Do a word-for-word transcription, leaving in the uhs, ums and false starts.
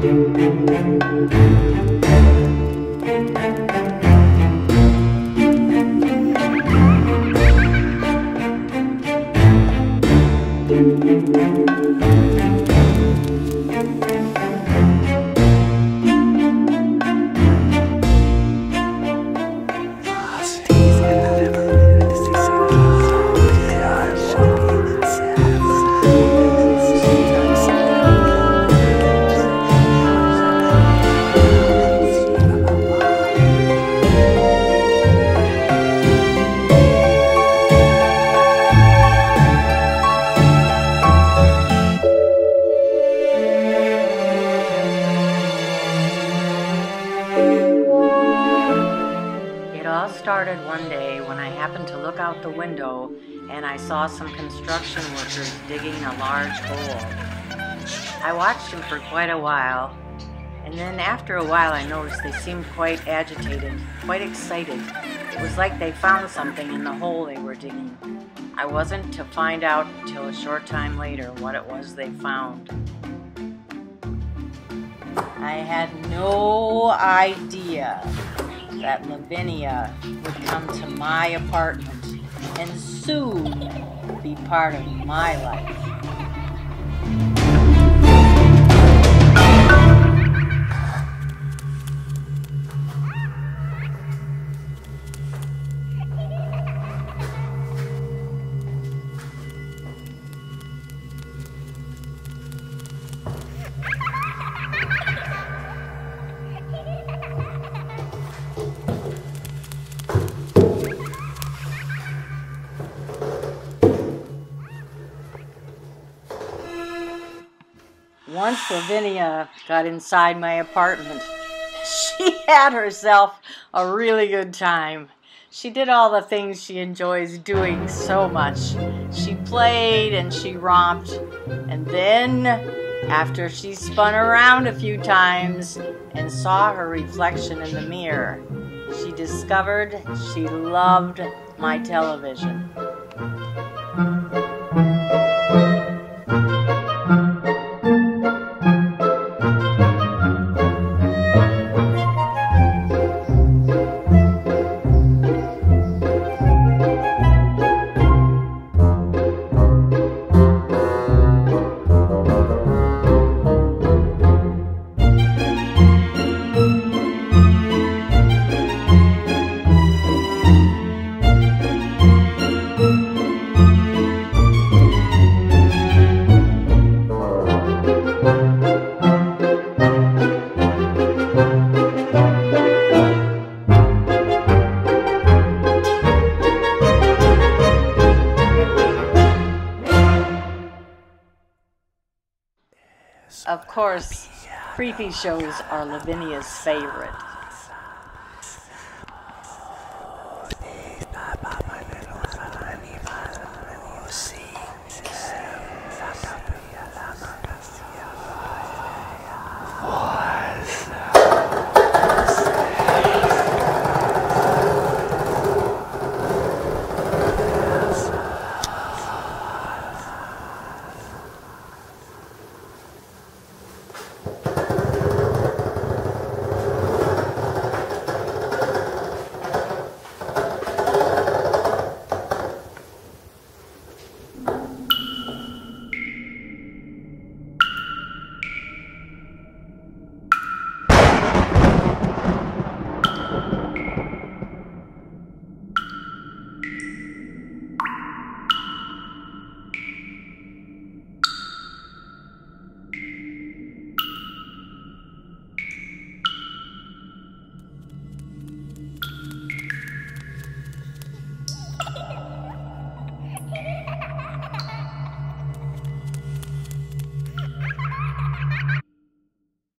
Started one day when I happened to look out the window and I saw some construction workers digging a large hole. I watched them for quite a while, and then after a while I noticed they seemed quite agitated, quite excited. It was like they found something in the hole they were digging. I wasn't to find out until a short time later what it was they found. I had no idea that Lavinia would come to my apartment and soon be part of my life. Once Lavinia got inside my apartment, she had herself a really good time. She did all the things she enjoys doing so much. She played and she romped, and then after she spun around a few times and saw her reflection in the mirror, she discovered she loved my television. Of course, creepy shows are Lavinia's favorite.